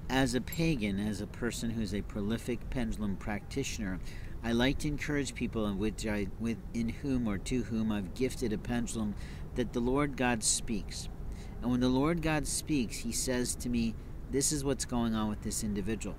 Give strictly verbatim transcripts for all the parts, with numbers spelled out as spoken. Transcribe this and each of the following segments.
As a pagan, as a person who's a prolific pendulum practitioner, I like to encourage people in which I, with, in whom or to whom I've gifted a pendulum, that the Lord God speaks. And when the Lord God speaks, He says to me, this is what's going on with this individual.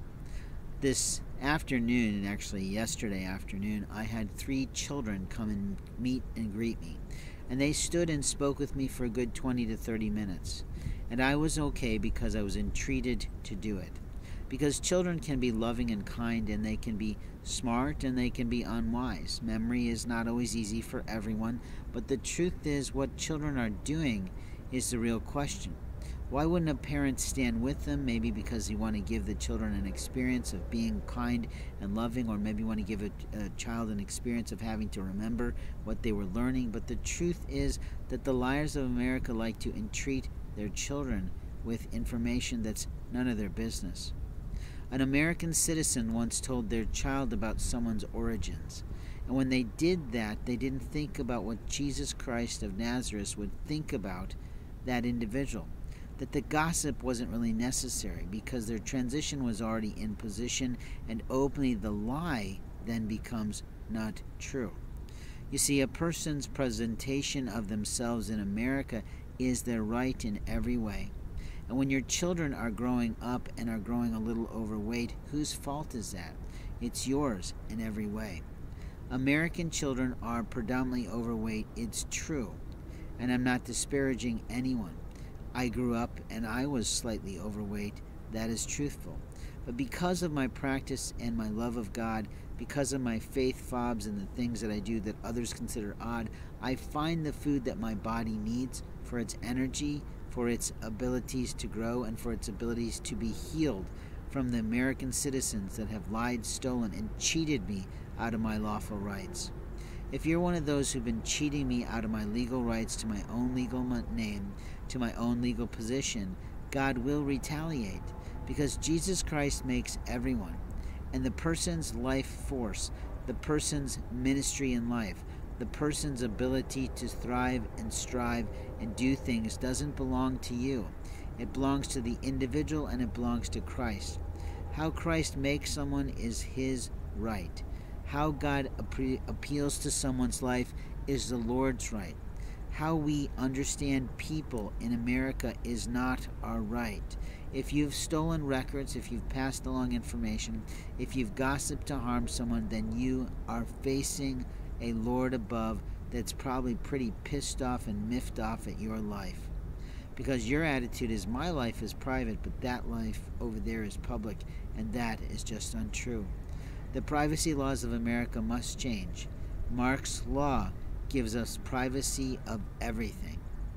This afternoon, and actually yesterday afternoon, I had three children come and meet and greet me. And they stood and spoke with me for a good twenty to thirty minutes. And I was okay because I was entreated to do it. Because children can be loving and kind, and they can be smart, and they can be unwise. Memory is not always easy for everyone, but the truth is what children are doing is the real question. Why wouldn't a parent stand with them? Maybe because you want to give the children an experience of being kind and loving, or maybe you want to give a, a child an experience of having to remember what they were learning. But the truth is that the liars of America like to entreat their children with information that's none of their business. An American citizen once told their child about someone's origins. And when they did that, they didn't think about what Jesus Christ of Nazareth would think about that individual. That the gossip wasn't really necessary because their transition was already in position, and openly the lie then becomes not true. You see, a person's presentation of themselves in America is their right in every way. And when your children are growing up and are growing a little overweight, whose fault is that? It's yours in every way. American children are predominantly overweight, it's true. And I'm not disparaging anyone. I grew up and I was slightly overweight. That is truthful. But because of my practice and my love of God, because of my faith fobs and the things that I do that others consider odd, I find the food that my body needs for its energy, for its abilities to grow, and for its abilities to be healed from the American citizens that have lied, stolen, and cheated me out of my lawful rights. If you're one of those who've been cheating me out of my legal rights to my own legal name, to my own legal position, God will retaliate, because Jesus Christ makes everyone. And the person's life force, the person's ministry in life, the person's ability to thrive and strive and do things doesn't belong to you. It belongs to the individual, and it belongs to Christ. How Christ makes someone is His right. How God appeals to someone's life is the Lord's right. How we understand people in America is not our right. If you've stolen records, if you've passed along information, if you've gossiped to harm someone, then you are facing a Lord above that's probably pretty pissed off and miffed off at your life. Because your attitude is, my life is private, but that life over there is public, and that is just untrue. The privacy laws of America must change. Mark's law gives us privacy of everything.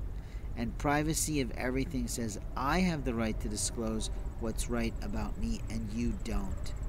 And privacy of everything says, I have the right to disclose what's right about me, and you don't.